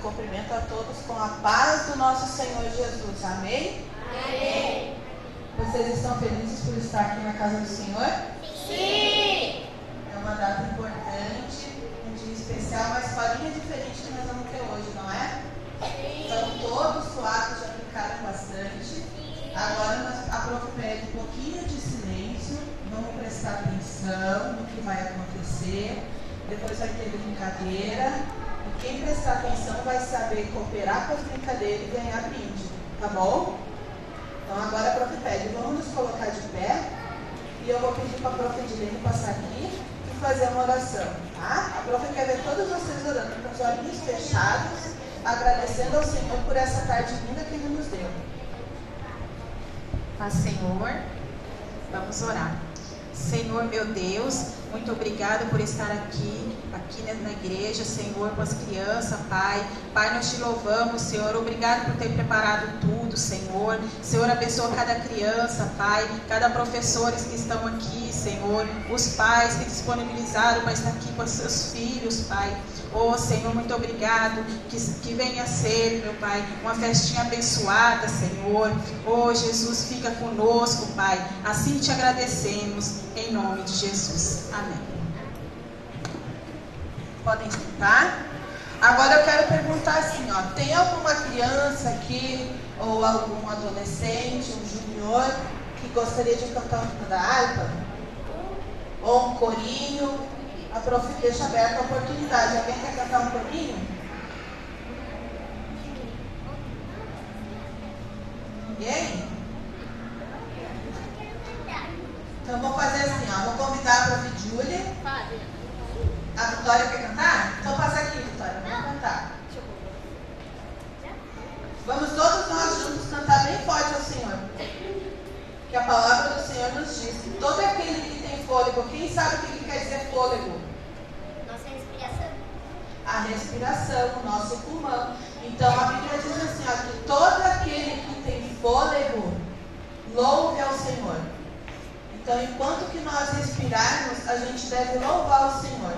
cumprimento a todos com a paz do nosso Senhor Jesus. Amém? Amém. Vocês estão felizes por estar aqui na casa do Senhor? Sim! É uma data importante, um dia especial, uma historinha diferente que nós vamos ter hoje, não é? Sim! Então todos suados já ficaram bastante. Agora a prof pede um pouquinho de silêncio, vamos prestar atenção no que vai acontecer. Depois vai ter brincadeira. E quem prestar atenção vai saber cooperar com as brincadeiras e ganhar brinde, tá bom? Então agora a prof pede, vamos nos colocar de pé. E eu vou pedir para a prof Edilene passar aqui e fazer uma oração, tá? A prof quer ver todos vocês orando com os olhinhos fechados, agradecendo ao Senhor por essa tarde linda que Ele nos deu. Paz, Senhor, vamos orar. Senhor, meu Deus, muito obrigado por estar aqui na igreja, Senhor, com as crianças, Pai. Pai, nós te louvamos, Senhor. Obrigado por ter preparado tudo, Senhor. Senhor, abençoa cada criança, Pai, cada professores que estão aqui, Senhor. Os pais que disponibilizaram para estar aqui com os seus filhos, Pai. Oh, Senhor, muito obrigado. Que venha ser, meu Pai, uma festinha abençoada, Senhor. Oh, Jesus, fica conosco, Pai. Assim te agradecemos, em nome de Jesus. Amém. Podem sentar. Agora eu quero perguntar assim, ó, tem alguma criança aqui, ou algum adolescente, um junior, que gostaria de cantar um hino da harpa? Ou um corinho? A prof deixa aberta a oportunidade. Alguém quer cantar um corinho? Ninguém? Então vamos fazer assim, ó, vou convidar a prof Júlia. A Vitória quer cantar? Então passa aqui, Vitória, vamos cantar. Vamos todos nós juntos cantar bem forte ao Senhor. Que a palavra do Senhor nos diz que todo aquele que tem fôlego, quem sabe o que quer dizer fôlego? Nossa respiração. A respiração, o nosso pulmão. Então a Bíblia diz assim, ó, que todo aquele que tem fôlego, louve ao Senhor. Então enquanto que nós respirarmos, a gente deve louvar o Senhor.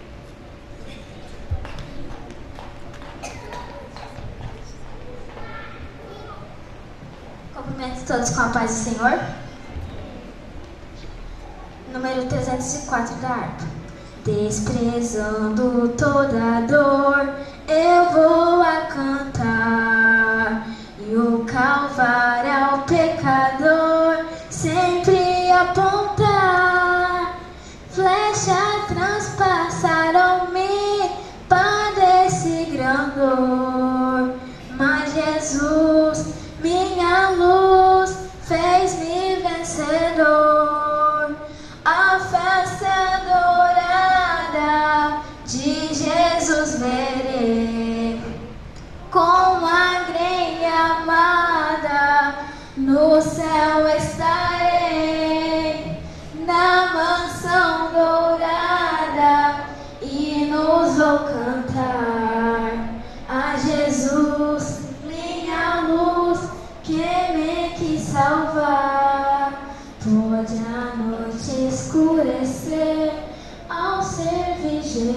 Cumprimento todos com a paz do Senhor. Número 304 da harpa. Desprezando toda dor, eu vou a cantar, e o Calvário ao pecador sempre apontar. Flechas transpassaram-me, padeci grandor, mas Jesus, minha luz, fez-me vencedor. A festa dourada de Jesus verei, com a grenha amada no céu estarei, na mansão dourada, e nos vou cantar a Jesus, minha luz, que me quis salvar. Pode a noite escurecer ao servir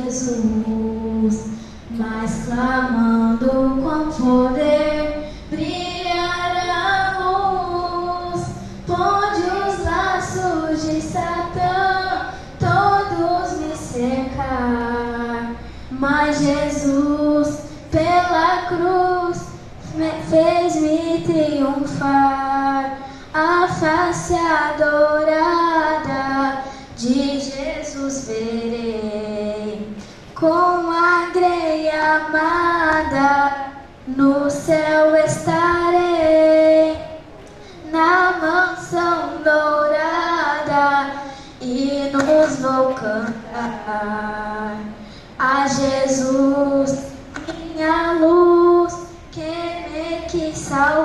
Jesus, mas clamando com poder brilhará a luz. Pode os laços de Satã todos me cercar, mas Jesus pela cruz fez-me triunfar. A face adorada de Jesus verei, com a grenha amada no céu estarei, na mansão dourada, e nos vou cantar a Jesus, minha luz, que me quis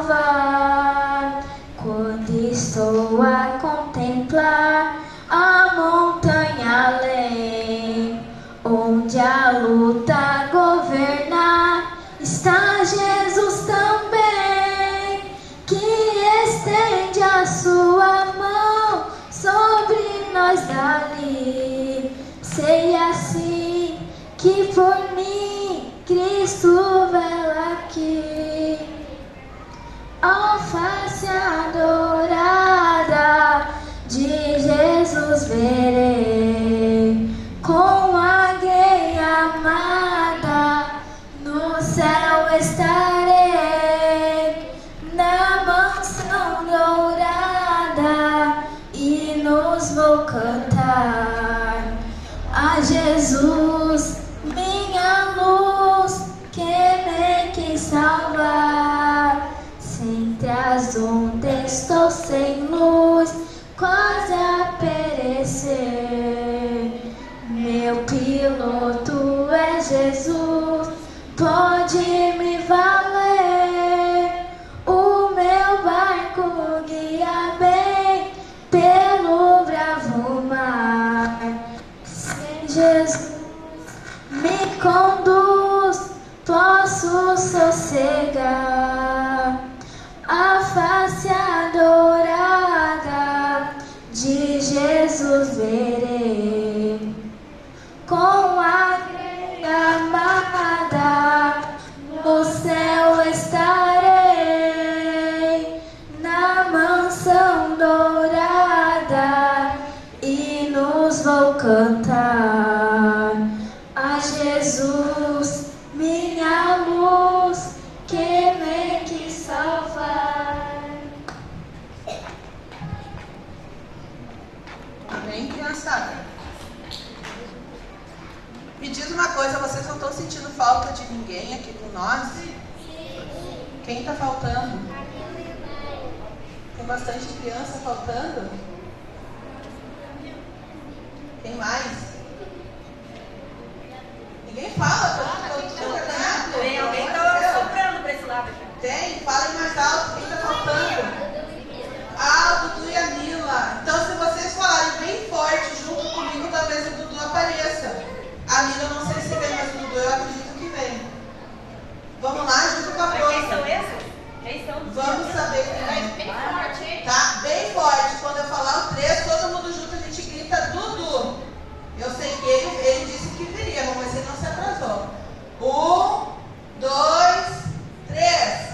salvar. Quando estou a contemplar a montanha além, onde a luta governar, está Jesus também, que estende a sua mão sobre nós dali. Sei assim que por mim Cristo vem. céu estarei, na mansão dourada, hinos vou cantar. A Jesus, minha luz, que me quis salvar. Sem as ondas estou sem luz, quase a perecer. Meu piloto é Jesus, pode me valer. O meu barco guia bem pelo bravo mar. Sem Jesus me conduz, posso sossegar. A face adorada de Jesus verei. Com a grande amada no céu estarei, na mansão dourada, hinos vou cantar. A Jesus, minha luz, que me quis salvar. Amém, criançada? Me diz uma coisa, vocês não estão sentindo falta de ninguém aqui com nós? Quem está faltando? Tem bastante criança faltando? Quem mais? Ninguém fala? Tem alguém que está soprando para esse lado aqui. Tem? Falem mais alto. Quem está faltando? Ah, o Dudu e a Mila. Então, se vocês falarem bem forte junto comigo, talvez o Dudu apareça. A Mila eu não sei se vem, mas o Dudu eu acredito que vem. Vamos lá, junto com a Bruna. Quem são esses? Quem são? Vamos saber quem é. Bem forte. Tá? Bem forte. Quando eu falar o 3, todo mundo junto a gente grita Dudu. Eu sei que ele disse que viria, vamos ver se ele não se atrasou. 1, 2, 3.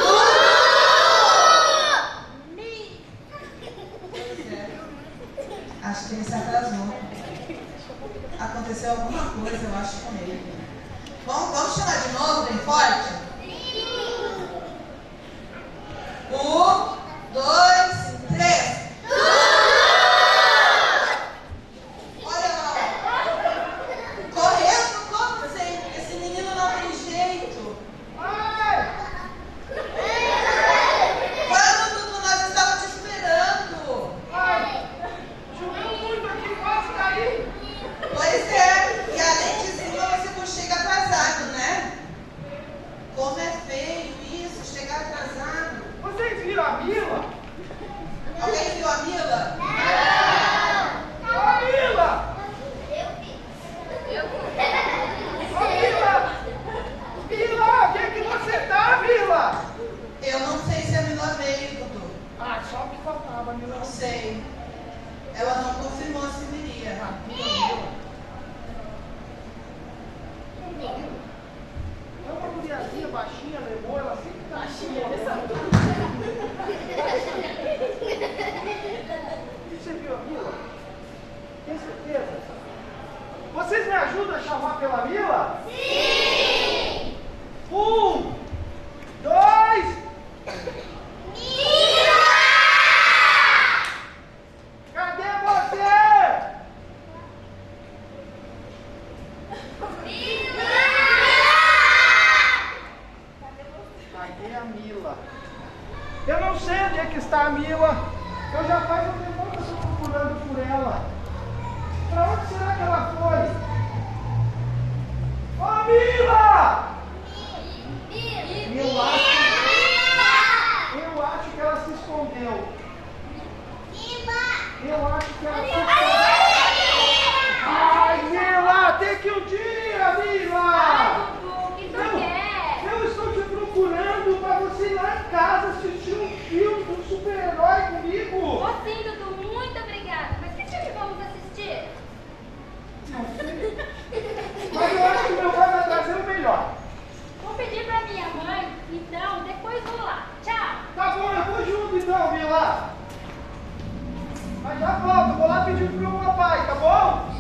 Acho que ele se atrasou. Aconteceu alguma coisa, eu acho, com ele. Vamos chamar de novo, bem forte? 1, 2, 3. Olha lá. Correndo como sempre. Esse menino não tem jeito. Vamos, Dudu, nós estávamos te esperando. Choveu muito aqui, quase caí. Pois é. E além disso, você chega atrasado, né? Como é feio isso, chegar atrasado. Vocês viram a Mila? Alguém viu a Mila? Ô, Mila! Ô, Mila! Mila, onde é que você tá, Mila? Eu não sei se a Mila veio, Dudu. Ah, só o que faltava, Mila. Não sei. Ela não confirmou se viria. É uma guriazinha baixinha, levou, ela sempre tá baixinha. Você viu a Mila? Tem certeza? Vocês me ajudam a chamar pela Mila? Sim! 1, 2... Cadê você? Cadê a Mila? Eu não sei onde é que está a Mila. Eu já faz um tempo que estou procurando por ela. Para onde será que ela foi? Ô, Mila! Eu acho que ela se escondeu. Eu acho que ela se escondeu. Ai, Mila, tem que um dia, Mila! Eu estou te procurando para você ir lá em casa assistir um filme de um super-herói comigo. Sim, Dudu, muito obrigada. Mas que filme vamos assistir? Não sei. Mas eu acho que meu pai vai trazer o melhor. Vou pedir pra minha mãe, então depois vou lá. Tchau! Tá bom, eu vou junto então, Mila. Mas já volto, vou lá pedir pro meu papai, tá bom?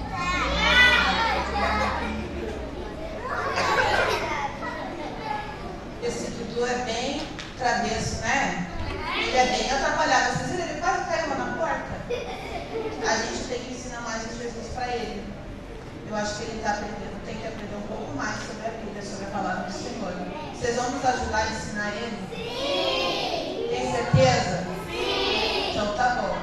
Dudu é bem travesso, né? Ele é bem atrapalhado. Vocês viram, ele quase caiu lá na porta. A gente tem que ensinar mais de Jesus para ele. Eu acho que ele está aprendendo, tem que aprender um pouco mais sobre a Bíblia, sobre a palavra do Senhor. Vocês vão nos ajudar a ensinar ele? Sim! Tem certeza? Sim! Então tá bom.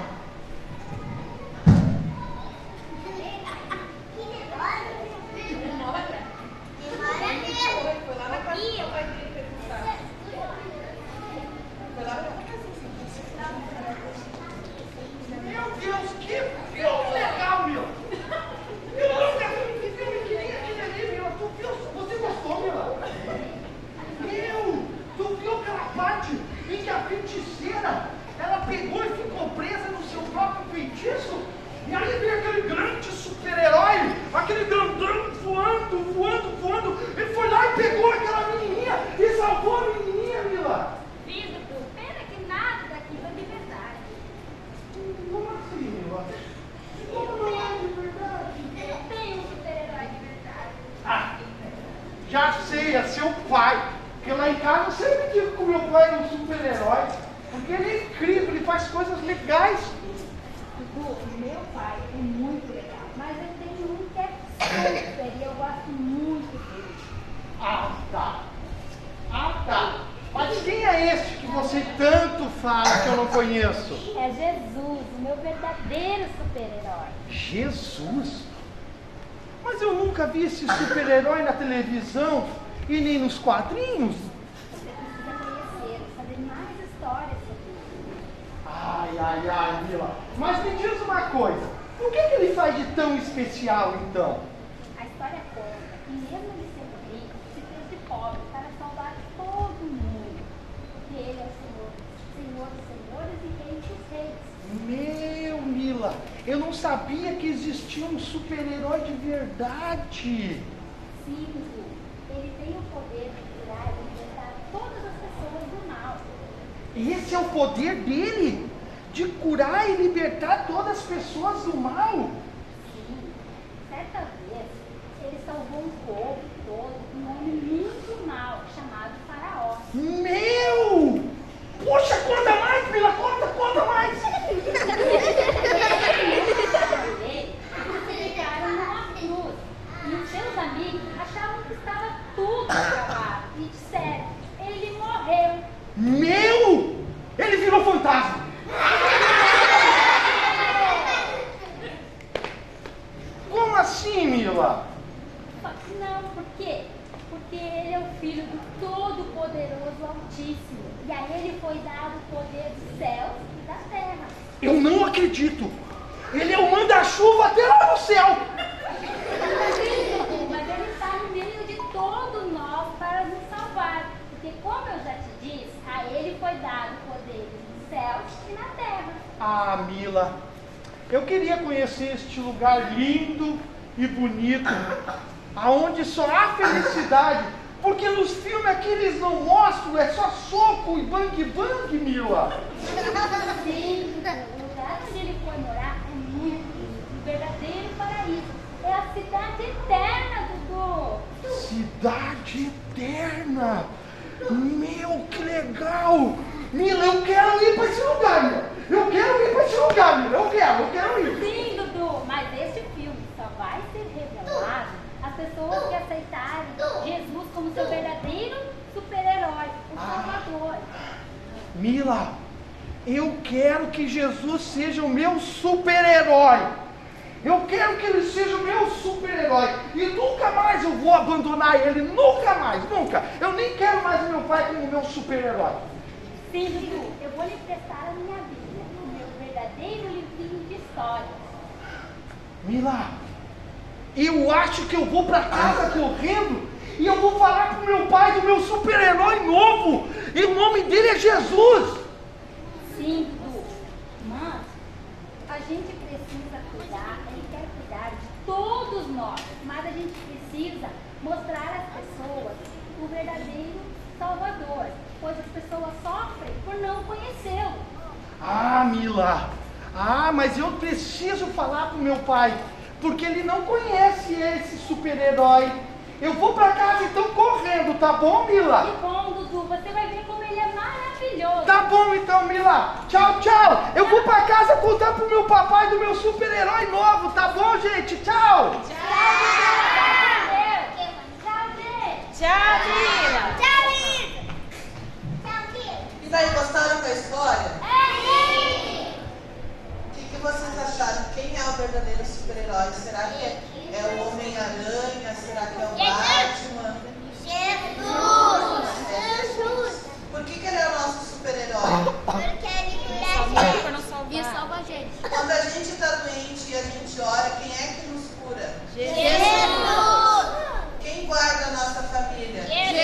Meu Deus, que filme legal, meu! Eu nunca vi que filme que nem aquele ali, meu! Tu viu? Você gostou, meu? Meu! Tu viu aquela parte em que a feiticeira, ela pegou e ficou presa no seu próprio feitiço? E aí veio aquele grande super-herói, aquele grandão voando, ele foi lá e pegou aquela menininha e salvou a menininha, Mila! Vindo, pena que nada daquilo é de verdade. Como assim, Mila? Como não é de verdade? Não tem um super-herói de verdade. Ah, já sei, é seu pai. Porque lá em casa eu sempre digo que o meu pai é um super-herói. Porque ele é incrível, ele faz coisas legais. Dudu, o meu pai é muito legal, mas eu tenho um que é super e eu gosto muito dele. Ah, tá. Mas quem é este que você tanto fala que eu não conheço? É Jesus, o meu verdadeiro super-herói. Jesus? Mas eu nunca vi esse super-herói na televisão e nem nos quadrinhos. Você precisa conhecê-lo, saber mais histórias sobre ele. Ai, Mila. Mas me diz uma coisa. O que ele faz de tão especial, então? A história conta que mesmo ele sendo rico, se fez de pobre para salvar todo mundo. Porque ele é o Senhor dos senhores e Rei dos reis. Meu, Mila, eu não sabia que existia um super-herói de verdade. Sim, Dudu, ele tem o poder de curar e libertar todas as pessoas do mal. Esse é o poder dele? De curar e libertar todas as pessoas do mal? Sim, certa vez ele salvou um povo todo, um homem muito mau, chamado Faraó. Meu! Poxa, conta mais, Mila, conta mais! Ele crucificaram numa cruz e os seus amigos achavam que estava tudo acabado e disseram, ele morreu. Meu! Ele virou fantasma! Como assim, Mila? Só que não, por quê? Porque ele é o filho do Todo-Poderoso Altíssimo. E a ele foi dado o poder dos céus e da terra. Eu não acredito! Ele é o manda-chuva até lá no céu! Mas ele está no meio de todos nós para nos salvar. Porque, como eu já te disse, a ele foi dado o poder dos céus e na terra. Ah, Mila, eu queria conhecer este lugar lindo e bonito, aonde só há felicidade, porque nos filmes aqui eles não mostram, é só soco e bang, Mila. Sim, o lugar onde ele foi morar é muito lindo, um verdadeiro paraíso. É a cidade eterna, Dudu. Cidade eterna! Meu, que legal! Mila, eu quero ir para esse lugar, Mila! Eu quero ir para esse lugar, Mila! Eu quero ir! Sim, Dudu, mas este filme só vai ser revelado às pessoas que aceitarem Jesus como seu verdadeiro super-herói, o Salvador. Mila, eu quero que Jesus seja o meu super-herói! Eu quero que ele seja o meu super-herói. E nunca mais eu vou abandonar ele. Nunca mais, nunca. Eu nem quero mais o meu pai como meu super-herói. Sim, Dudu, eu vou lhe emprestar a minha Bíblia, o meu verdadeiro livrinho de histórias. Mila, eu acho que eu vou para casa correndo e eu vou falar pro meu pai do meu super-herói novo. E o nome dele é Jesus. Sim, Dudu, mas a gente precisa cuidar, ele quer cuidar de todos nós, mas a gente precisa mostrar às pessoas o verdadeiro Salvador, pois as pessoas sofrem por não conhecê-lo. Ah, Mila, mas eu preciso falar pro meu pai, porque ele não conhece esse super-herói. Eu vou para casa então correndo, tá bom, Mila? Que bom, Dudu, você vai ver maravilhoso. Tá bom então, Mila. Tchau, tchau. Eu vou pra casa contar pro meu papai do meu super-herói novo, tá bom, gente? Tchau. Tchau, gente. Tchau, Mila. E daí, gostaram da história? O que vocês acharam? Quem é o verdadeiro super-herói? Será que é o Homem-Aranha? Será que é o Batman? Jesus! Por que ele é o nosso super-herói? E salva a gente. Quando a gente está doente e a gente ora, quem é que nos cura? Quem guarda a nossa família?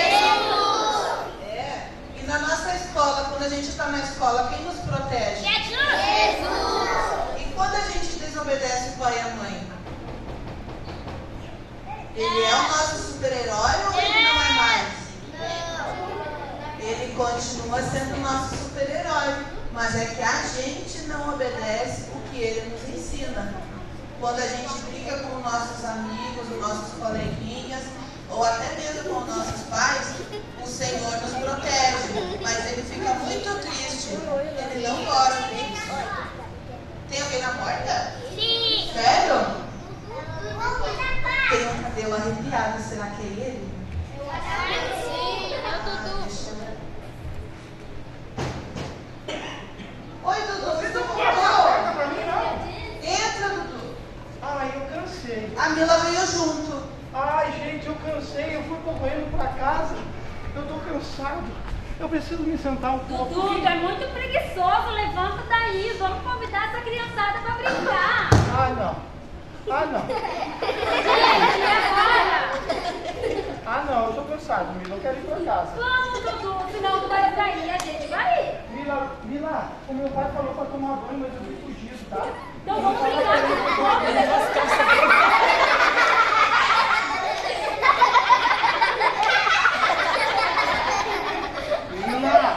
É. E na nossa escola, quando a gente está na escola, quem nos protege? E quando a gente desobedece o pai e a mãe? Ele é o nosso super-herói ou ele não é mais? Ele continua sendo o nosso super-herói, mas é que a gente não obedece o que ele nos ensina. Quando a gente briga com nossos amigos, os nossos coleguinhas, ou até mesmo com nossos pais, o Senhor nos protege, mas ele fica muito triste. Ele não gosta disso. Tem alguém na porta? Sim. Sério? Tem um cabelo arrepiado, será que é ele? Sim, é o Dudu. Deixa eu ver. Oi, Dudu, você Não voltou? porta pra mim, não? Entra, Dudu. Ai, eu cansei. A Mila veio junto. Ai, gente, eu cansei. Eu fui correndo pra casa. Eu tô cansado. Eu preciso me sentar um pouco. Dudu, tu é muito preguiçoso. Levanta daí. Vamos convidar essa criançada pra brincar. Ah, não. Ah, não. Gente, e agora? Ah, não. Eu tô cansado, Mila. Eu quero ir pra casa. Vamos, Dudu. Senão tu vai sair. A gente vai ir. Mila, o meu pai falou pra tomar banho, mas eu fui fugido, tá? Então vamos brincar de novo. Mila!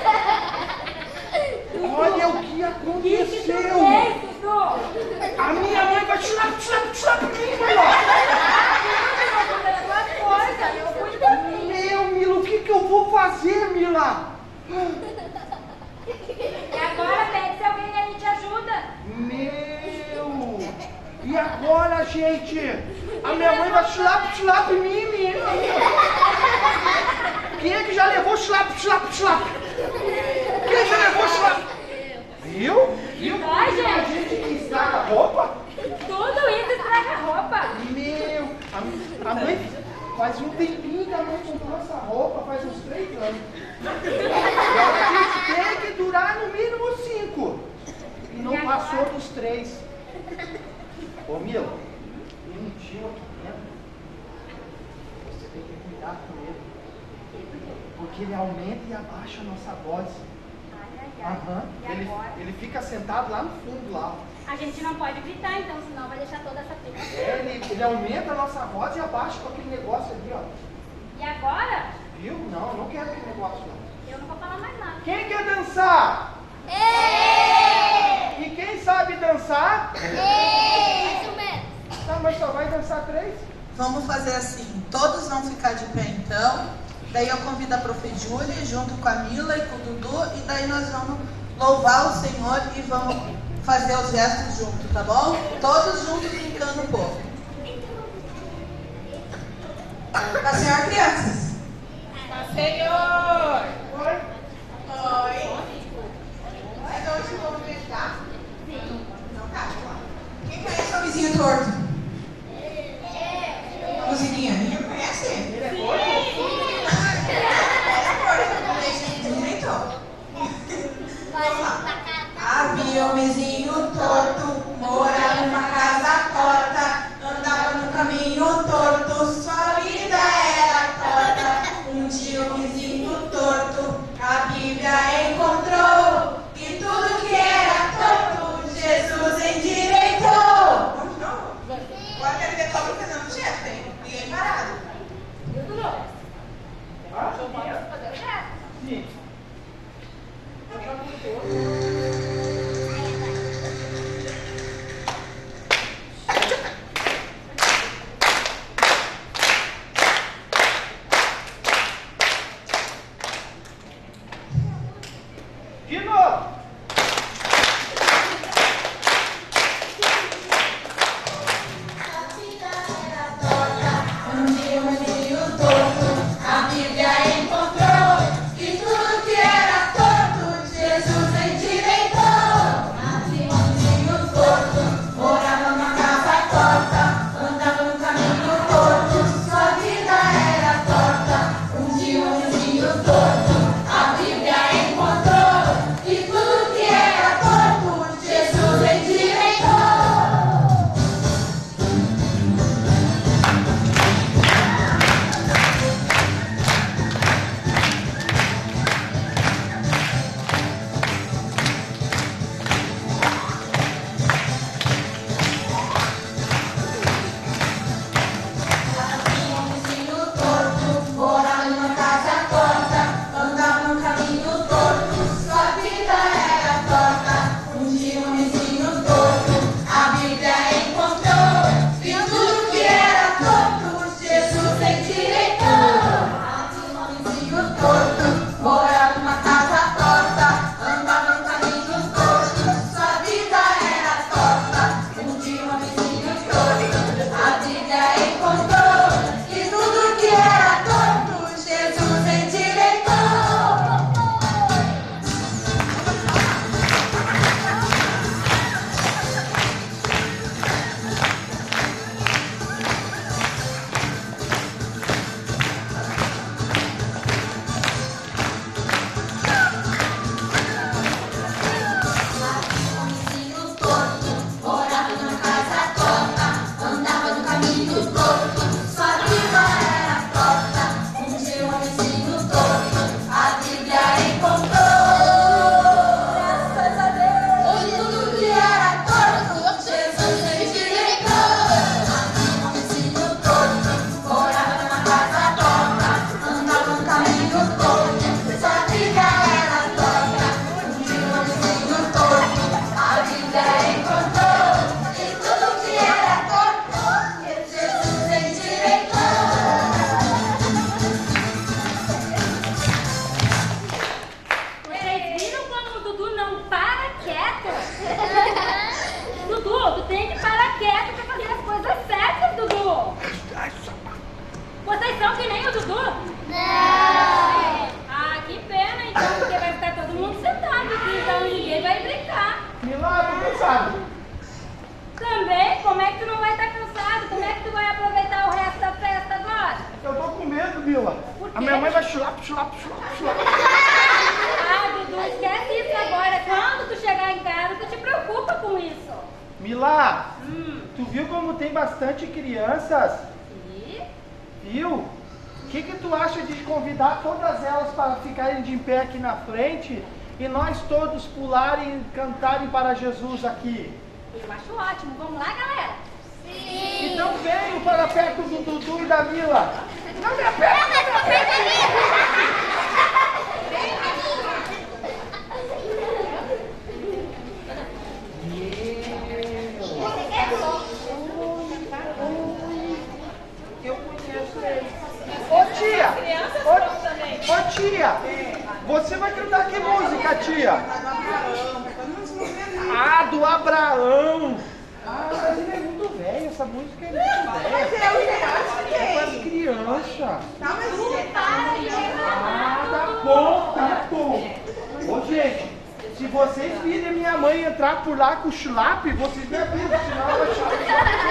Olha o que aconteceu! A minha mãe vai tirar pra mim, Mila! Meu, Mila, o que eu vou fazer, Mila? E agora, pede se alguém aí te ajuda. Meu! E agora, gente? A minha mãe vai chulap em mim, menina! Quem é que já levou chulap? Quem já levou chulap? Viu? Vai, gente. A gente que estraga a roupa? Tudo isso estraga a roupa. Meu! A mãe faz um tempinho que a mãe comprou essa roupa, faz uns 3 anos. E ela disse que tem que durar no mínimo 5. E não passou dos 3. Ô Mila, tem um tio aqui dentro. Você tem que cuidar com ele. Porque ele aumenta e abaixa a nossa voz. Aham. E agora? Ele fica sentado lá no fundo lá. A gente não pode gritar, então, senão vai deixar toda essa briga. Ele aumenta a nossa voz e abaixa com aquele negócio ali, ó. E agora, Viu? Não quero aquele negócio não. eu não vou falar mais nada. Quem quer dançar? E quem sabe dançar? Isso mesmo. Tá, mas só vai dançar 3? Vamos fazer assim, todos vão ficar de pé então. Daí eu convido a Prof. Júlia junto com a Mila e com o Dudu. E daí nós vamos louvar o Senhor e vamos fazer os gestos juntos, tá bom? Todos juntos brincando um pouco. Tá, senhor, crianças? Senhor! Oi? Oi. Vocês hoje se movimentar? Sim. Então tá, vamos lá. Quem conhece o vizinho torto? A musiquinha minha conhece? Ele é gordo? Era gordo, não deixa de direito. Vamos lá. Havia um vizinho torto, morava numa casa torta, andava no caminho torto, sua vida era torta. Um dia o vizinho torto, a Bíblia encontrou, e tudo que era torto, Jesus endireitou. Vamos de novo? Agora quero ver todo mundo fazendo gesto, hein? Ninguém parado. E o Dudu? Ah, Pode fazer o gesto? sim. A minha mãe vai chulap. Ah, Dudu, esquece isso agora. Quando tu chegar em casa, tu te preocupa com isso. Mila, tu viu como tem bastante crianças? E? Viu? O que tu acha de convidar todas elas para ficarem de pé aqui na frente e nós todos pularem e cantarem para Jesus aqui? Eu acho ótimo. Vamos lá, galera? Sim! Então venham para perto do Dudu e da Mila. Não me aperta, não me aperta! Eu conheço ele. Ô tia, você vai cantar que música, tia? Ah, do Abraão. Ah, mas ele é muito velho, essa música é muito velha. É para as crianças. Ah, tá bom. Ô, gente, se vocês virem minha mãe entrar por lá com o chulap, vocês me avisam, senão ela vai chorar.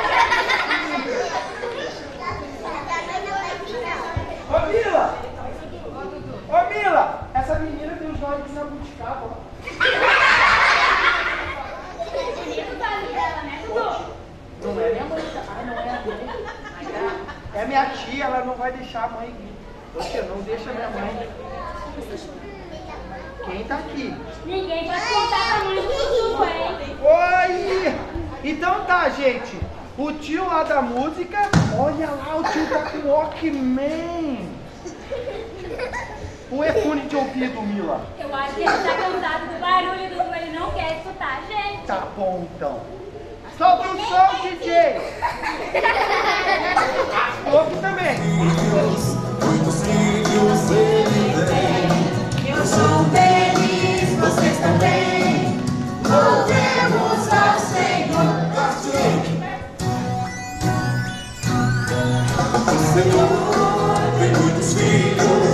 Ô, Mila, essa menina tem os olhos na buticaba, ó. Não é minha mãe, não é a mãe. É minha tia, ela não vai deixar a mãe vir. Você não deixa minha mãe. Quem tá aqui? Ninguém pode contar pra mãe do Dudu, hein? Oi! Então tá, gente. O tio lá da música, olha lá, o tio tá com Walkman. Ou é fone de ouvido, Mila? Eu acho que ele tá cansado do barulho, Dudu. Ele não quer escutar a gente. Tá bom, então. Solta o som, DJ! Pouco também. Muitos filhos ele tem. Eu sou feliz, vocês também. Louvemos ao Senhor. O Senhor tem muitos filhos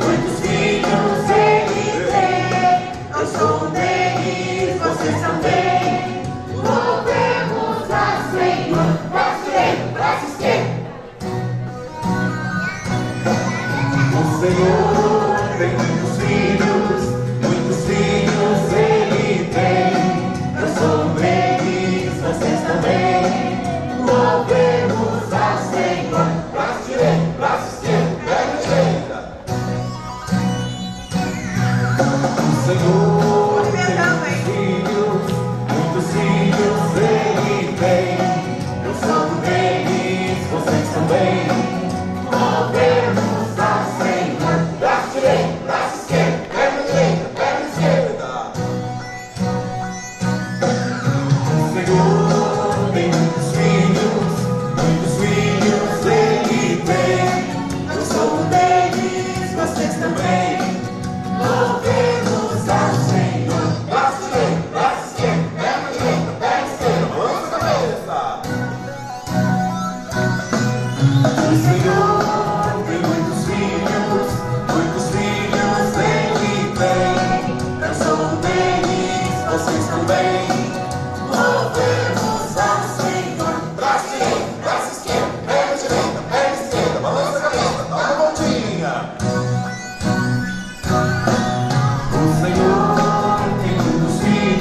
ele tem. Eu sou feliz, vocês também. Louvemos ao Senhor. Braço esquerdo. O Senhor Senhor tem muitos filhos Ele tem. Eu sou um deles, vocês também. Louvemos ao Senhor. Braço direito, braço esquerdo, perna direita, perna esquerda. O Senhor tem muitos filhos Ele tem. Eu sou um deles, vocês também. Louvemos ao Senhor. Braço direito, braço esquerdo, perna direita, perna esquerda. Balança a cabeça. O Senhor tem muitos filhos Ele tem. Eu sou um deles, vocês também. Louvemos ao Senhor. Braço direito, braço esquerdo, perna direita, perna esquerda. Balança a cabeça, dá uma voltinha. O Senhor tem muitos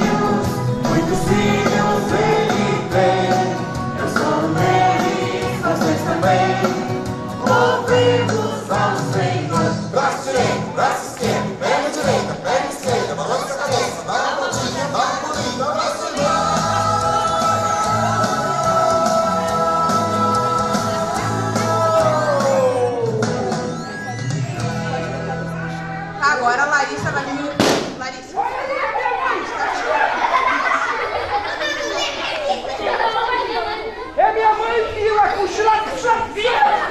filhos Ele tem. Eu sou um deles, vocês também. Louvemos ao Senhor. Braço direito, braço esquerdo, perna direita, perna esquerda. Balança a cabeça, dá uma voltinha, dá um pulinho, dá uma Senhor. Agora a Larissa vai vir. Larissa. É minha mãe, Vila, com chulafia.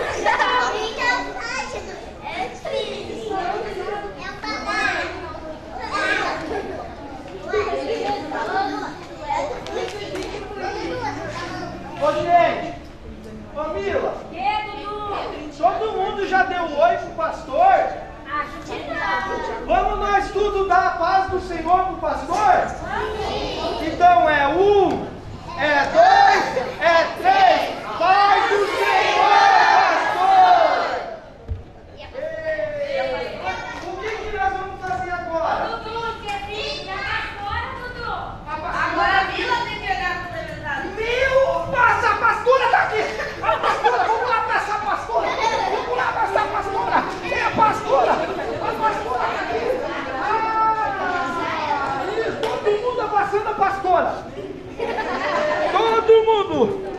Ô, gente. Ô, Mila. Todo mundo já deu oi pro pastor? Acho que não. Vamos nós tudo dar a paz do Senhor pro pastor? Então é 1, é 2, é 3. Paz do Senhor, pastor! O que nós vamos fazer agora? Dudu, você tem que agora, Dudu. Agora a Mila tem que pegar complementado. Nossa, a pastora tá aqui! A pastora, vamos lá abraçar a pastora! Vamos lá abraçar a pastora! É a pastora! A pastora tá aqui! Isso, todo mundo abraçando a pastora! Todo mundo!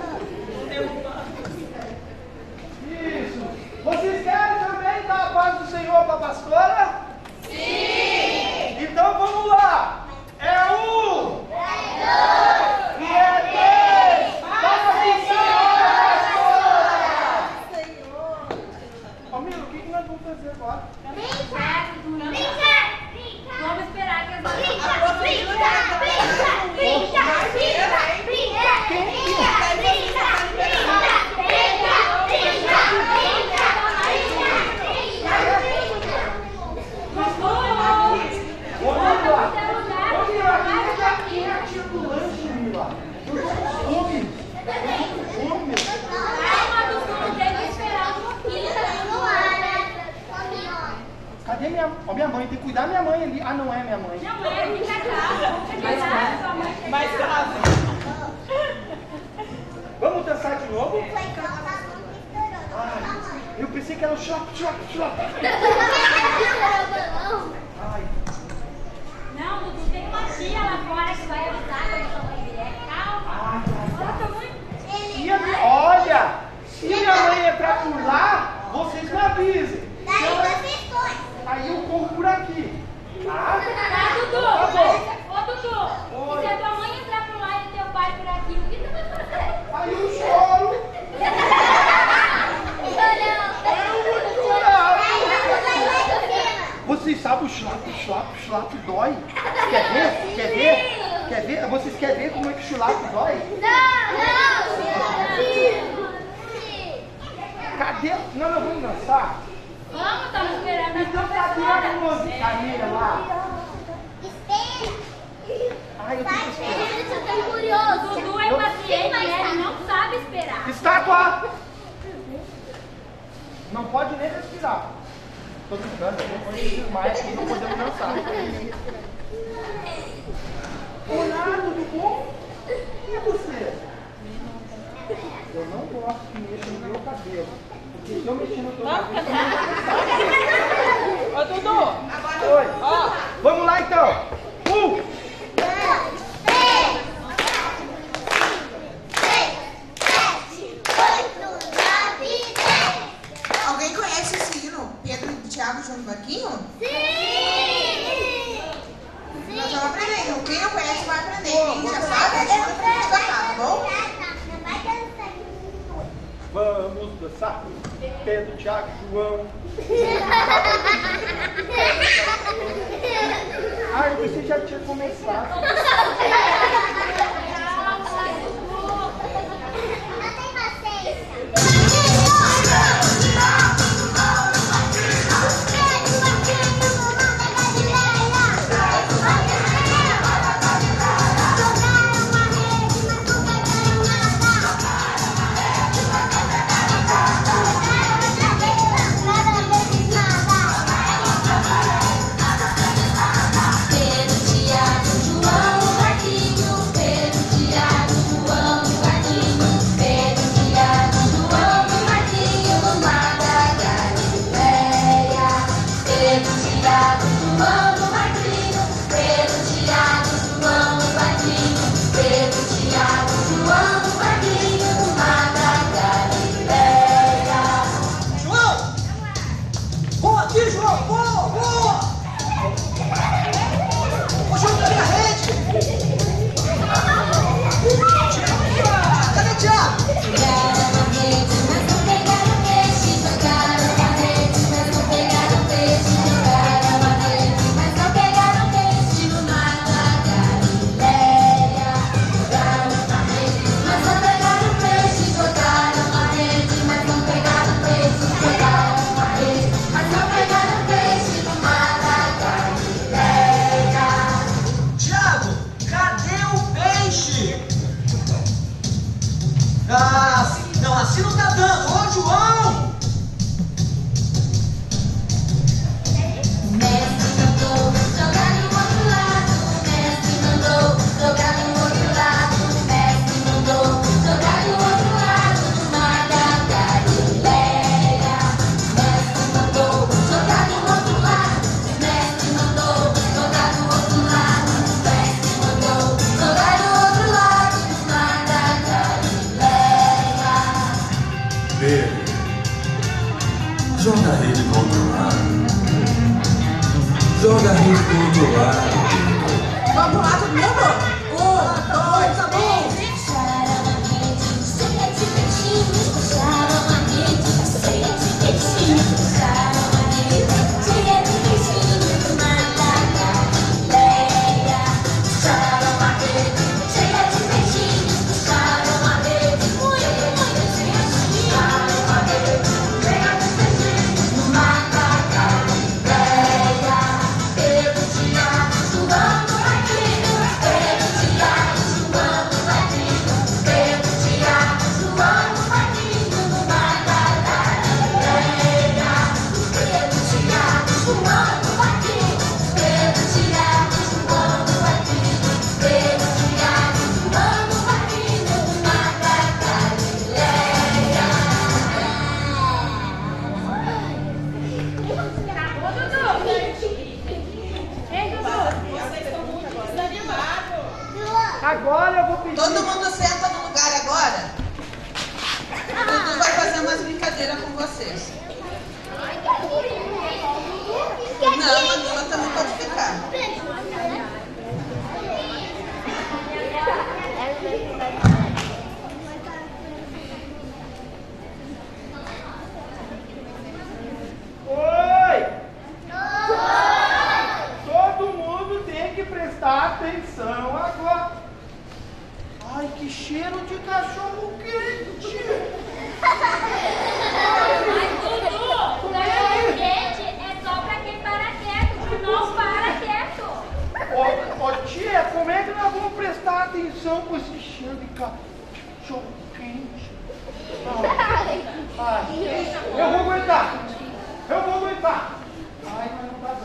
Isso! Vocês querem também dar a paz do Senhor para a pastora? Sim! Então vamos lá! É 1! E é 3! Paz do Senhor, pastora! Ô, Milo, o que nós vamos fazer agora? Vamos esperar que as Ô, Mila, quem é a tia do lanche, Mila? Eu tô com fome. Calma, Dudu, tem que esperar um pouquinho. Cadê minha mãe? Tem que cuidar da minha mãe ali. Ah, não é minha mãe. Não é, fica calma. Fica calma, sua mãe chega. Mais grave. Vamos dançar de novo? Ai, eu pensei que era o chop. Ai, Não, Dudu, tem uma tia lá fora que vai avisar quando sua mãe vier. Calma. Olha sua mãe. olha, se minha mãe entrar por lá, vocês me avisem. Aí eu corro por aqui. Tá? Tá, Dudu. Tá bom. Ô, Dudu, Oi. se a tua mãe entrar por lá e teu pai por aqui, o que tu vai fazer? Aí eu choro. Eu vou chorar. Vocês sabem o chulap dói? Quer ver? Vocês querem ver como é que o chulap dói? Cadê? Não, vamos dançar? Vamos, estamos esperando a Então cadê a musicaria lá? Ai, eu tenho que esperar. Dudu é paciente, ele não sabe esperar. Estátua! Não pode nem respirar. Tô brincando, eu vou desmaiar aqui, não podemos dançar. Olá, tudo bom? E você? Eu não gosto que mexa no meu cabelo. Porque se eu mexer no teu cabelo, Ô, Dudu. Oi. Ó. Vamos lá. lá então. 1, 2, 3, 7, 8, 9, 10. Alguém conhece esse hino? Pedro, Tiago, João e Marquinho? Sim! Nós vamos aprender. Então, quem não conhece vai aprender. Quem já sabe, ajuda pra gente cantar, tá bom? vamos dançar. Pedro, Tiago, João. Ai, você já tinha começado. Não, assim não tá dando. Ô, João! Mestre mandou jogar no outro lado. Mestre mandou jogar no outro lado. Mestre mandou jogar no outro lado do mar da Galileia. Mestre mandou jogar no outro lado. Mestre mandou jogar no outro lado. Mestre mandou jogar no outro lado do mar da Galileia. Pedro, joga a rede pro outro lado. Joga a rede pro outro lado. Vamos pro lado do mundo? 1, 2, 3. Puxaram a rede cheia de peixinhos. Puxaram a rede cheia de peixinhos. Puxaram a rede cheia de peixinhos do mar da Galileia. Puxaram a rede cheia de peixinhos. Puxaram a rede cheia de peixinhos. Puxaram a rede cheia de peixinhos no mar da Galileia. Pedro, Tiago, João, Marquinho. Pedro, Tiago, João, Marquinho. Pedro, Tiago, João, Marquinho no mar da Galileia. Pedro, Tiago, João, Marquinho. Pedro, Tiago, João, Marquinho. Pedro, Tiago, João, Marquinho no mar da Galileia. Agora eu vou pedir. Todo mundo senta no lugar agora. O Dudu vai fazer umas brincadeiras com vocês. Não, a Nila também pode ficar. Oi! Todo mundo tem que prestar atenção agora. Ai, que cheiro de cachorro quente! Mas, Dudu, cachorro quente é só pra quem para quieto, que não para quieto. Ô, tia, como é que nós vamos prestar atenção com esse cheiro de cachorro quente? Ai, eu vou aguentar! Eu vou aguentar! Ai, mas não dá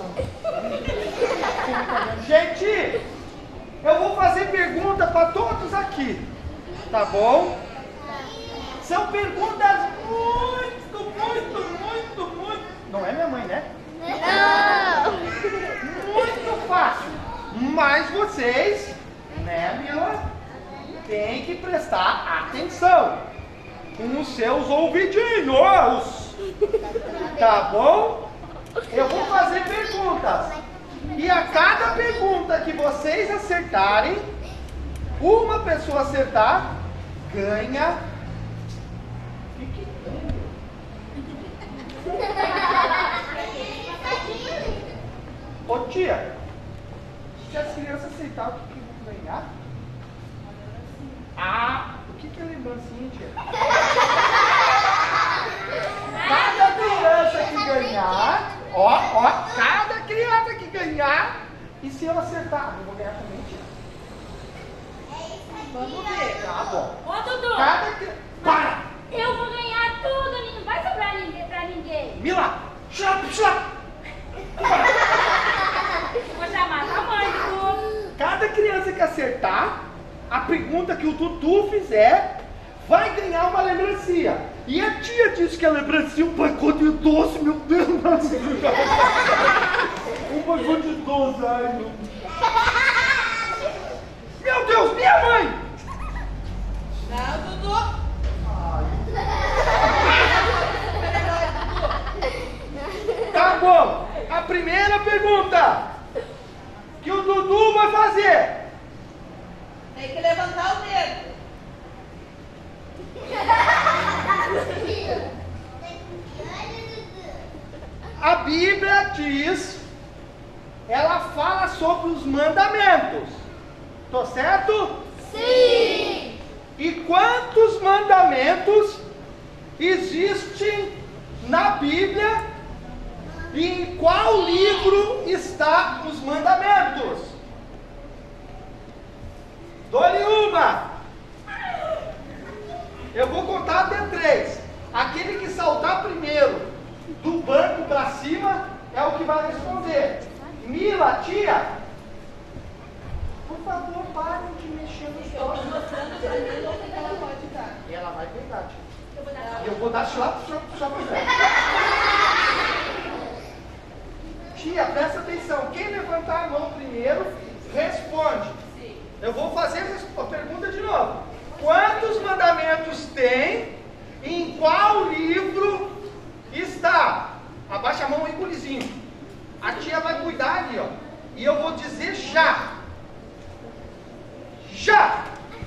não. Gente, eu vou fazer pergunta para todos aqui, tá bom? São perguntas muito. Não é minha mãe, né? Não! Muito fácil. vocês, né, Mila, tem que prestar atenção com os seus ouvidinhos. Tá bom? Eu vou fazer perguntas. E a cada pergunta que vocês acertarem, uma pessoa acertar, ganha. Ô tia, se as crianças acertarem, o que vão ganhar? Ah, o que é lembrancinha, tia? Cada criança que ganhar, cada criança que ganhar, e se eu acertar, eu vou ganhar também, tia. Vamos ver. Tá bom. Ô, Dudu, Cada criança. Para! eu vou ganhar tudo, não vai sobrar ninguém pra ninguém. Mila! Chapa! Vou chamar a mãe, Dudu. Cada criança que acertar, a pergunta que o Dudu fizer, vai ganhar uma lembrancinha. E a tia disse que a lembrancinha é um pacote de doce, meu Deus. Um pacote de doce, ai meu Deus. Meu Deus, minha mãe! Não, Dudu. Tá bom. A primeira pergunta que o Dudu vai fazer. Tem que levantar o dedo. A Bíblia diz, ela fala sobre os mandamentos. Tô certo? Sim. E quantos mandamentos existem na Bíblia? E em qual livro está os mandamentos? Dou-lhe uma. Eu vou contar até 3. Aquele que saltar primeiro do banco para cima é o que vai responder. Mila, tia, por favor, parem de mexer nos Estou troços. mostrando pra mim o que ela pode dar. E ela vai pegar, tia. Eu vou dar chá pra ela. Tia, presta atenção. Quem levantar a mão primeiro, responde. Sim. Eu vou fazer a pergunta de novo. Quantos mandamentos tem? Em qual livro está? Abaixa a mão aí, gurizinho. A tia vai cuidar ali, ó. E eu vou dizer já. Já!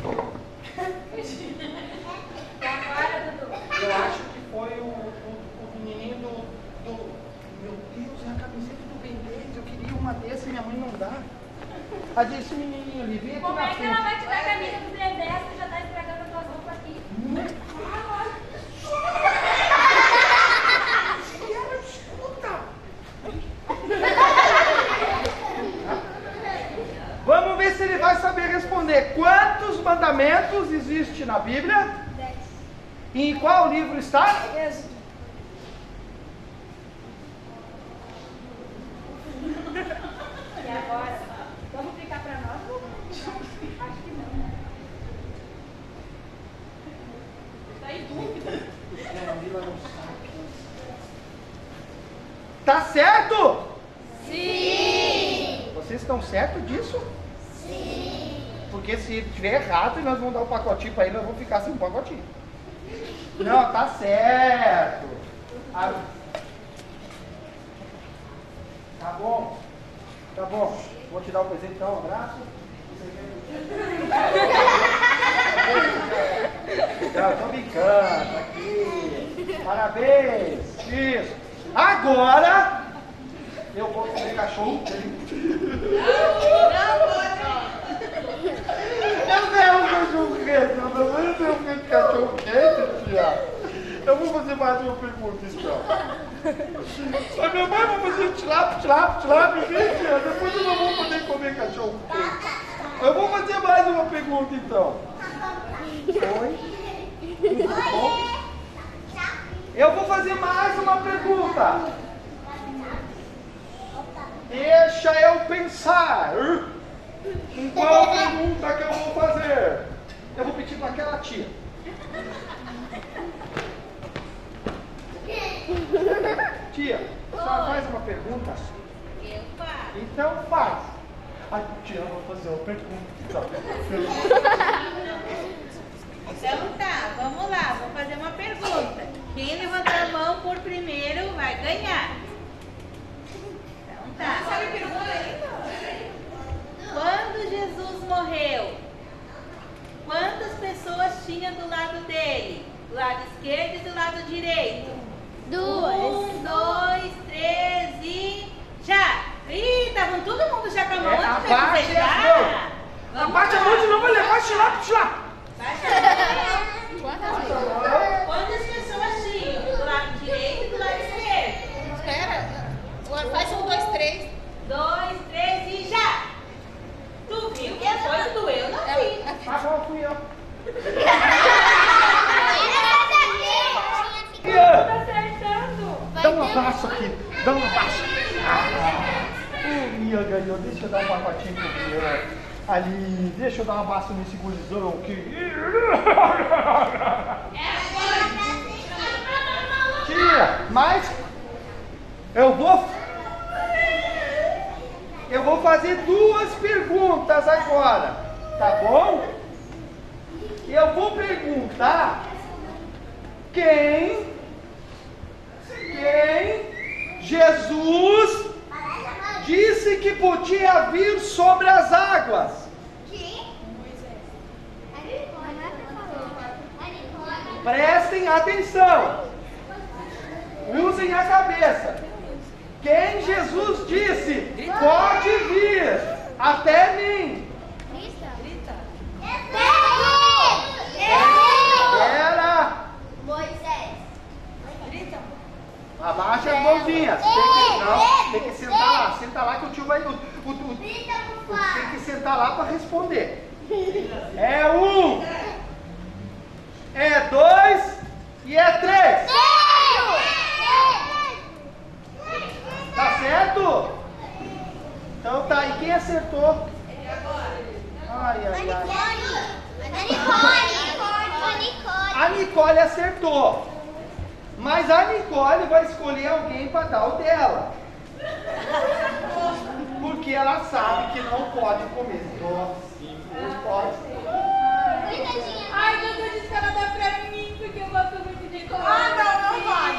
Agora, Dudu. Eu acho que foi o menininho do... Meu Deus, é a camiseta do Ben 10. Eu queria uma dessa e minha mãe não dá. Mas esse menininho ali, vem aqui Como na é que ela frente. vai te dar a camisa do Ben 10 que já tá estragando as tuas roupas aqui? Vamos ver se ele vai saber responder. Quantos mandamentos existem na Bíblia? 10. E em qual livro está? Êxodo. E agora? Vamos ficar pra nós? Acho que não, né? Está em dúvida. Tá certo? Sim! Vocês estão certos disso? Sim! Porque se tiver errado e nós vamos dar um pacotinho para ele, nós vamos ficar sem um pacotinho. Não, tá certo. Ah, tá bom. Tá bom. Vou te dar um presente então, um abraço. Não, tô brincando aqui. Parabéns. Isso. Agora eu vou comer cachorro quente. Eu quero um cachorro quente. Eu não quero um cachorro quente, tia. Eu vou fazer mais uma pergunta, então. Oi, meu pai, vou fazer tilápia, tia. Depois eu não vou poder comer cachorro quente. Eu vou fazer mais uma pergunta, então. Oi? Tudo bom? Eu vou fazer mais uma pergunta. Deixa eu pensar. Em qual pergunta que eu vou fazer? Eu vou pedir para aquela tia. Tia, a senhora faz uma pergunta? Eu faço. Então faz. Ai, tia, eu vou fazer uma pergunta. Então tá, vamos lá, vou fazer uma pergunta. Quem levantar a mão por primeiro vai ganhar. Então tá. Sabe a pergunta aí? Quando Jesus morreu, quantas pessoas tinha do lado dele? Do lado esquerdo e do lado direito? 2. 1, 2, 3 e já! Ih, estavam todo mundo já com a mão antes de Abaixa você as já. mãos. Abaixa a mão de novo, vai tirar. Baixa a mão. Quantas pessoas tinham? Do lado direito e do lado esquerdo? Espera. Faz 1, 2, 3. 2, 3 e já! Tu viu que foi que doeu? Não vi. Agora fui eu. Dá um abraço aqui. Dá um abraço. O Mia ganhou. Deixa eu dar uma patinha pro Mia. Ali. Deixa eu dar um abraço nesse gurizão aqui. Tia, mas eu vou fazer 2 perguntas agora, tá bom? Eu vou perguntar quem Jesus disse que podia vir sobre as águas. Prestem atenção. Usem a cabeça. Quem Jesus disse pode vir até mim? Era abaixa as mãozinhas. Tem que sentar lá. Senta lá que o tio vai. Tem que sentar lá para responder. É 1, é 2 e é 3. Tá certo? Então tá. E quem acertou? Ai. A Nicole acertou. Mas a Nicole vai escolher alguém para dar o dela. Porque ela sabe que não pode comer docinho. Não pode. Ai, Dudu disse que ela dá pra mim, porque eu gosto muito de comer. Ah, não vai.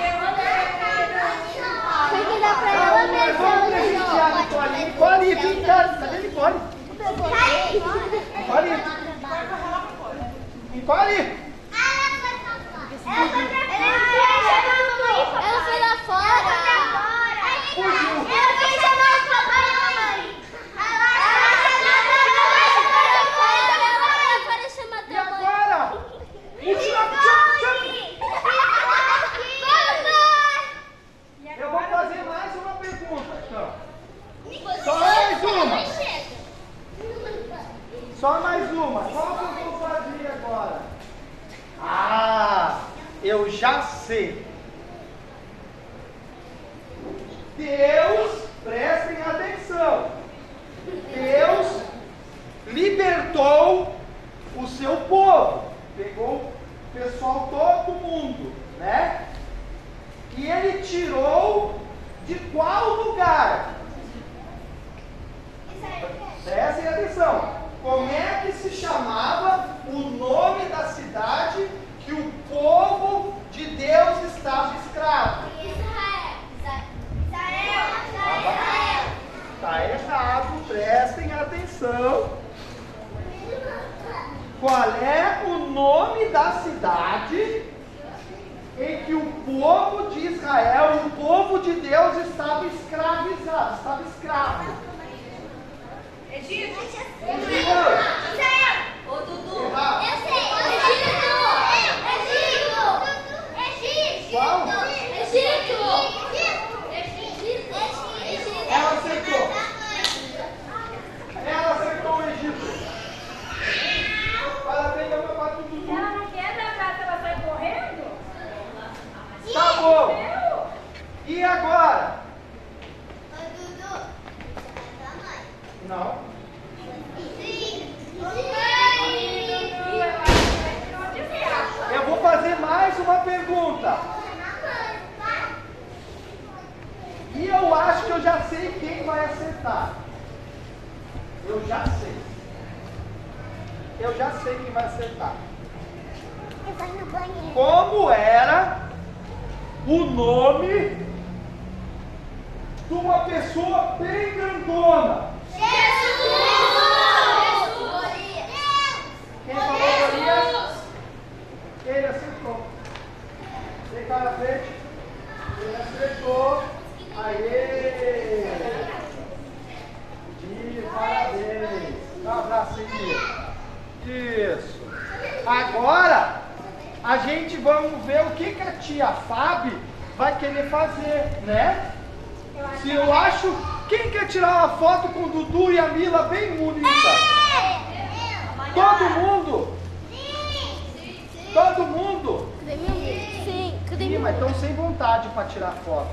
Tem que dar pra ela Mas vamos presentear a Nicole. Nicole, vem cá. Cadê a Nicole? Nicole! Ela foi lá fora. Fugiu. Ela foi chamar o papai e a mamãe. Agora chama E agora? Eu vou fazer mais uma pergunta. Então. Só mais uma. Só mais uma. Qual que eu vou fazer agora? Ah, eu já sei. Deus, prestem atenção. Deus libertou o seu povo. Pegou o pessoal, todo mundo, né? E ele tirou de qual lugar? Prestem atenção. Como é que se chamava o nome da cidade que o povo de Deus estava escravo? Está errado, prestem atenção. Qual é o nome da cidade em que o povo de Israel, o povo de Deus estava escravizado, estava escravo? Egito. Ô, Dudu. Errado. Qual? Ela acertou. Ela acertou o Egito. Parabéns, meu papai do Dudu. Ela não quer dar abraço, ela sai correndo? Tá bom. E agora? Não. Eu vou fazer mais uma pergunta. E eu acho que eu já sei quem vai acertar. Eu já sei. Eu já sei quem vai acertar. Eu vou no banheiro. Como era o nome de uma pessoa bem grandona? Quem falou Golias? Ele acertou. Vem cá na frente. Ele acertou. Aê! Ih, parabéns. Dá um abraço aí. Isso. Agora, a gente vamos ver o que a tia Fábio vai querer fazer, né? Se eu acho... Quem quer tirar uma foto com o Dudu e a Mila bem bonita? Todo mundo? Todo mundo? Sim. Sim, mas estão sem vontade para tirar foto.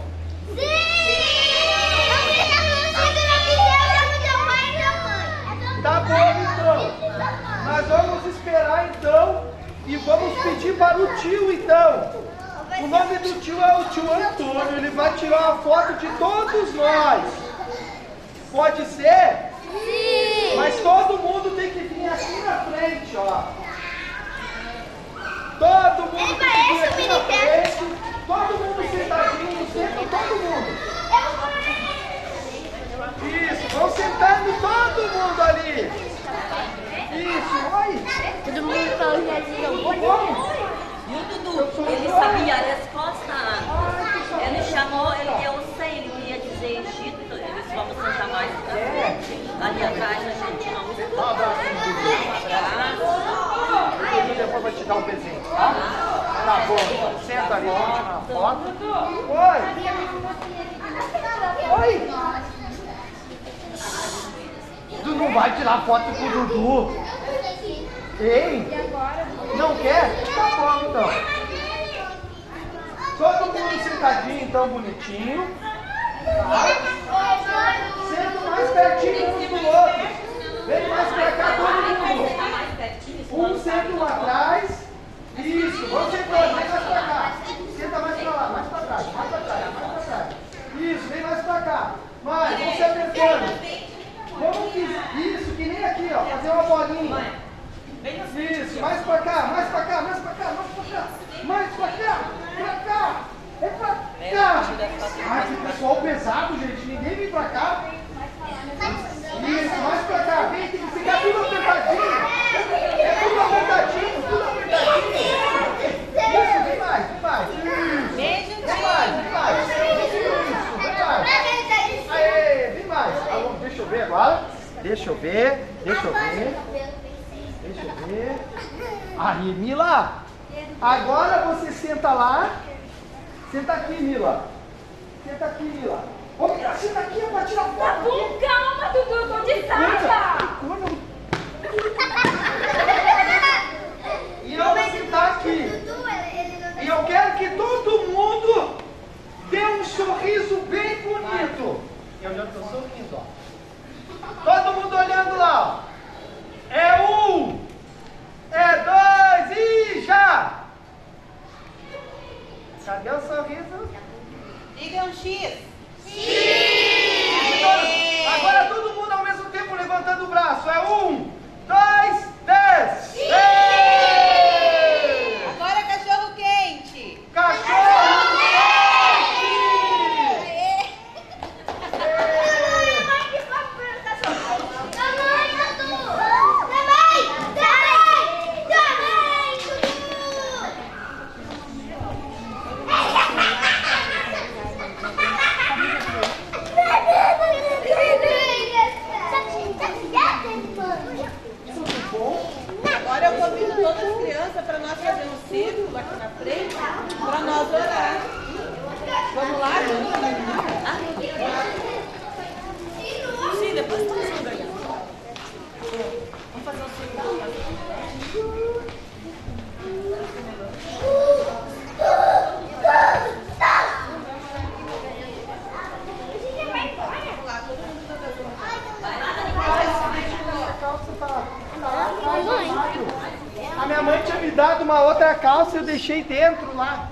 Tá bom, então. Nós vamos esperar, então, e vamos pedir para o tio, então. O nome do tio é o tio Antônio. Ele vai tirar uma foto de todos nós. Pode ser? Sim. Mas todo mundo tem que vir aqui na frente, ó. Todo mundo tem que vir aqui na frente. Todo mundo sentadinho, senta todo mundo. Isso, vão sentando todo mundo ali. Isso, oi. Todo mundo falou que eles Como? E o Dudu, ele sabia a resposta. Ele chamou, eu sei, ele queria dizer Egito, eles vamos sentar mais pra frente. Ali atrás a gente não escuta. Um abraço. E depois vai te dar um presente, tá? Tá bom, então senta ali, vamos tirar uma foto. Oi! Oi! Tu não vai tirar foto com o Dudu? Hein? Não quer? Tá bom, então. Todo mundo sentadinho, então, bonitinho. Tá? Senta mais pertinho um do outro. Vem mais pra cá, todo mundo. Um senta um atrás. Isso, vamos sentando, vem mais pra cá. Senta mais pra lá, mais pra trás, mais pra trás, mais pra trás. Isso, vem mais pra cá. Mais, vamos se apertando. Vamos, isso, que nem aqui, ó, fazer uma bolinha. Isso, mais pra cá, mais pra cá, mais pra cá, mais pra cá. Mais pra cá, pra cá. É pra cá. Ai, que pessoal pesado, gente. Ninguém vem pra cá. Isso, mais pra cá. Vem, tem que ficar tudo apertadinho. É tudo apertadinho, tudo apertadinho. Isso, vem mais, vem mais. Isso. Vem mais, vem mais. Isso, vem mais. Aê, vem mais. Deixa eu ver agora. Deixa eu ver, deixa eu ver. Deixa eu ver. Aí, Mila. Agora você senta lá. Senta aqui, Mila. Senta aqui, Mila. Ô, Mila, senta aqui pra tirar foto. Tá bom, calma, Dudu, tô de saia. E eu vou sentar aqui. E eu quero que todo mundo dê um sorriso bem bonito. Eu já tô sorrindo, ó. Todo mundo olhando lá, ó. É um, é dois e já! Cadê o sorriso? Diga um X. Agora todo mundo ao mesmo tempo levantando o braço. É 1, 2, 10. Agora cachorro quente. Cachorro quente! Agora eu convido todas as crianças para nós fazer um círculo aqui na frente, para nós orar. Vamos lá? Sim, depois todos vão ganhar. Vamos fazer um círculo. A minha mãe tinha me dado uma outra calça e eu deixei dentro lá.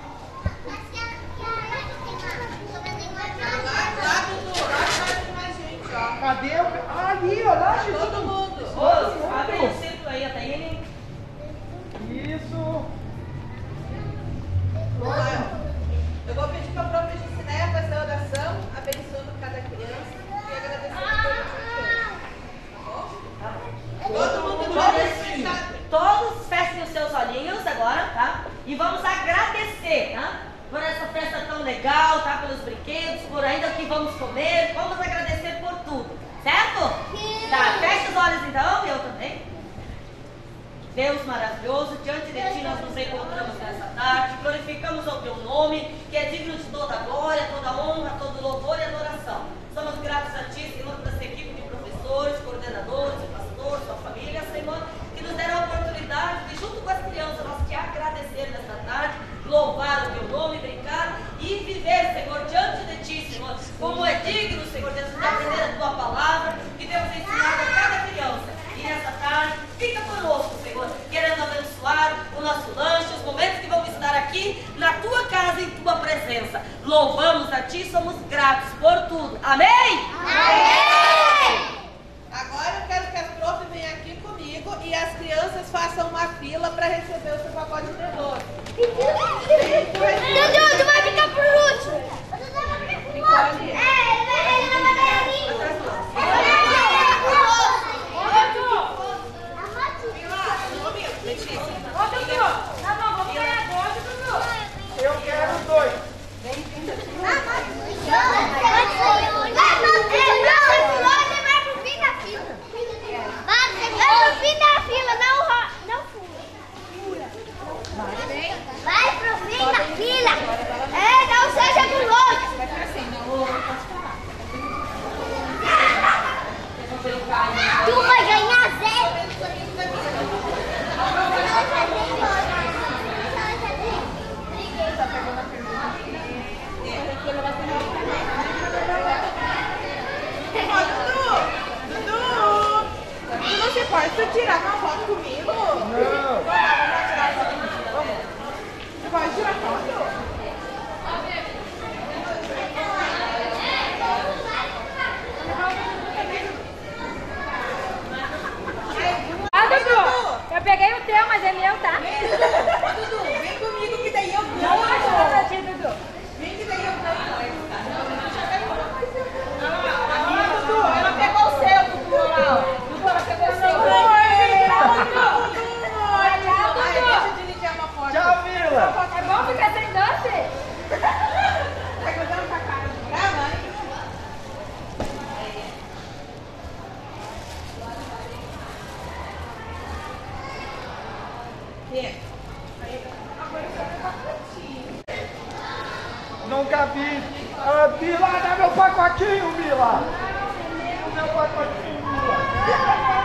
Cadê? Cadê? Ali, olha lá, gente. Todo mundo. Abre o círculo aí, Ataíne. Isso. Eu vou pedir para a prof. Gissinéia fazer a oração, abençoando cada criança e agradecendo por todos. Todo mundo Todos fechem os seus olhinhos agora, tá? E vamos agradecer, tá? Por essa festa tão legal, tá? Pelos brinquedos, por ainda que vamos comer. Vamos agradecer por tudo, certo? Tá, fecha os olhos então, eu também. Deus maravilhoso, diante de Ti nós nos encontramos nessa tarde, glorificamos o Teu nome, que é digno de toda glória, toda honra, todo louvor e adoração. Somos gratos a Ti, Senhor, por essa equipe de professores, coordenadores, pastores, sua família, Senhor, que nos deram a oportunidade de, junto com as crianças, nós te agradecer nesta tarde, louvar o Teu nome, brincar e viver, Senhor, diante de Ti, Senhor, como é digno, Senhor, de aprender a Tua palavra, que temos ensinado a cada criança. E nessa tarde, fica conosco, Senhor, querendo abençoar o nosso lanche, os momentos que vamos estar aqui na Tua casa, em Tua presença. Louvamos a Ti, somos gratos por tudo. Amém? Amém! Agora eu quero que a prof venha aqui comigo e as crianças façam uma fila para receber o seu pacote de tesouro. Dudu, tu vai ficar por último. Ele vai Eu quero 2. Vai pro fim da fila. Não seja guloso. Tu vai ganhar 0. Você pode tirar uma foto comigo? Não. Você pode tirar foto? Dudu, eu peguei o teu, mas é meu, tá? Dudu, vem comigo que daí eu ganho. Não acho nada pra ti, Dudu. Vem que daí eu ganho. Dudu, ela pegou o seu, Dudu, lá. Dudu, ela pegou o seu. Deixa eu dividir uma foto. Tchau, Mila. É bom ficar sem doce? Tá cuidando com a cara de grava, hein? Nunca vi. Mila, dá meu pacotinho, Mila. Meu pacotinho, Mila.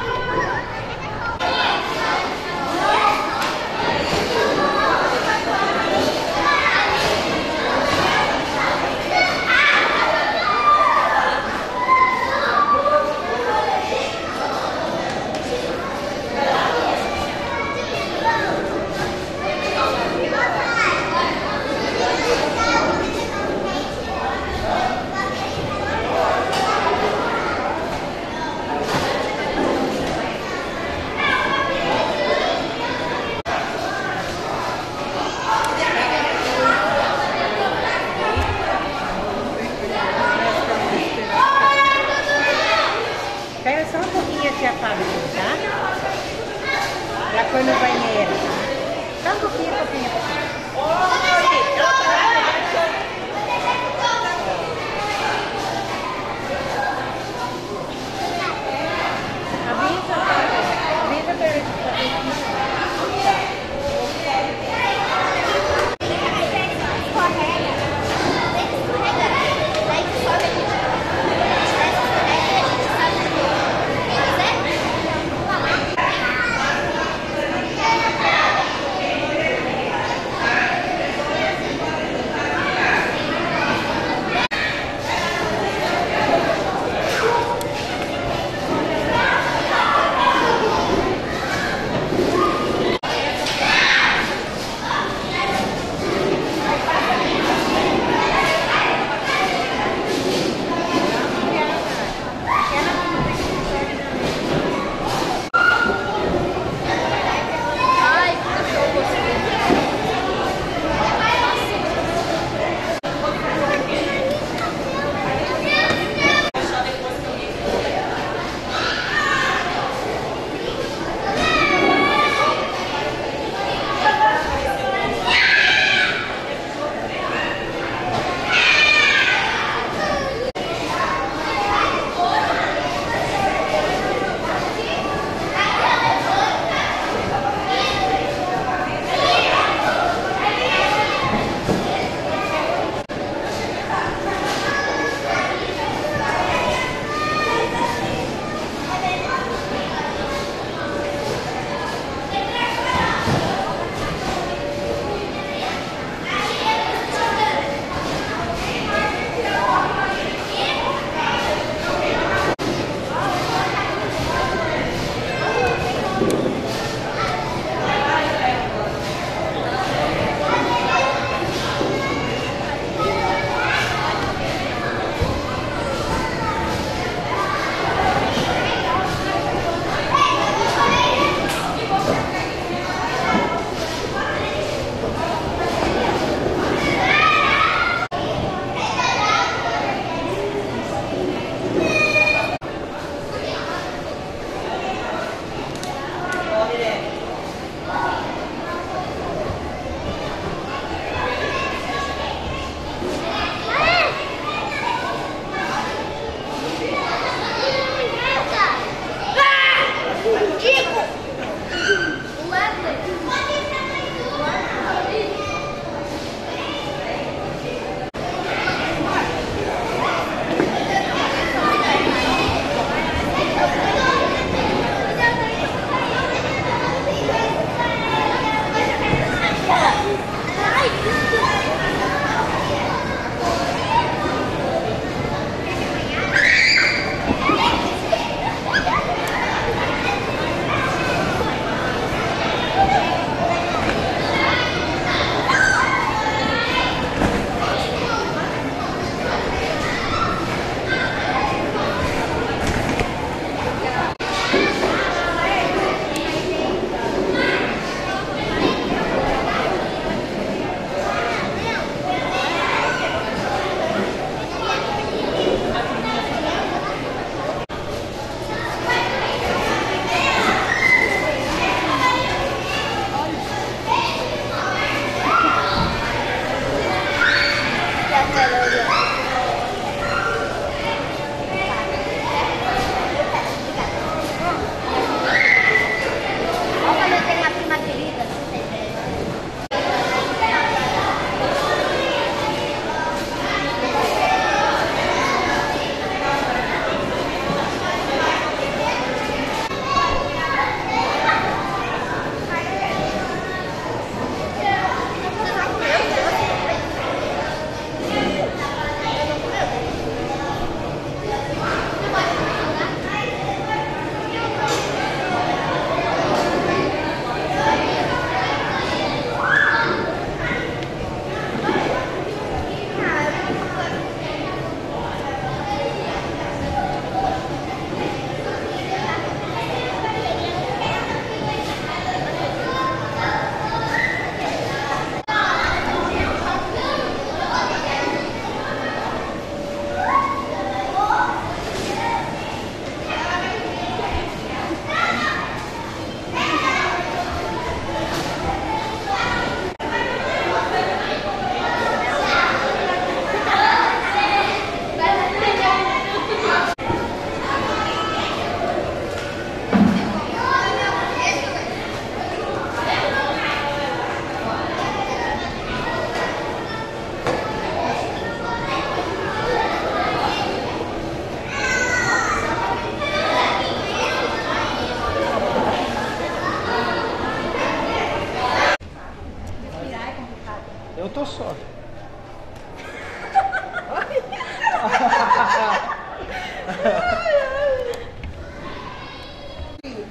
Espera só um pouquinho, tia Fábio, tá? Já foi no banheiro, tá? Só um pouquinho, Avisa pra ele.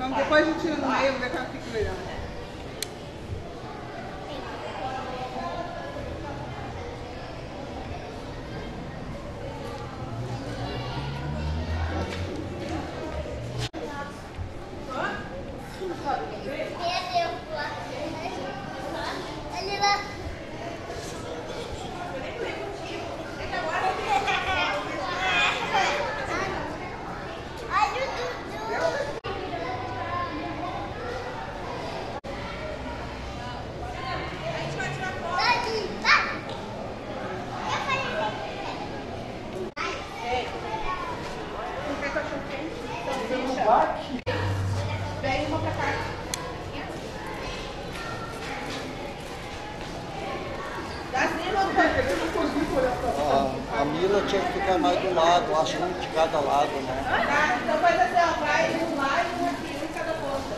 Então depois a gente tira no meio, ver que ela fica legal. Vem uma pra cá. A Mila tinha que ficar mais do lado, acho que um de cada lado, né? Tá, então faz assim, ó, vai um lá e um aqui, um em cada ponta.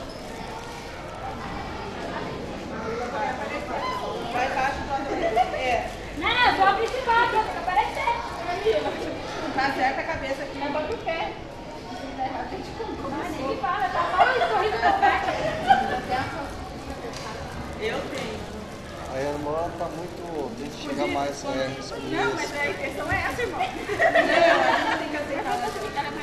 Vai embaixo do lado. É. Não, só a principal, que vai aparecer. Tá certa a cabeça aqui, não bota o pé. Nem fala, tá só o sorriso do pé. Eu tenho. A irmã tá muito. Tem que chegar mais. Não, mas a questão é essa, irmão. Não, a gente tem que aceitar.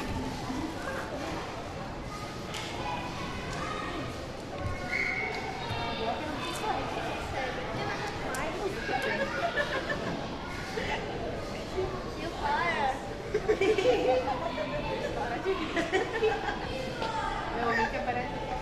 Meu link aparece aqui.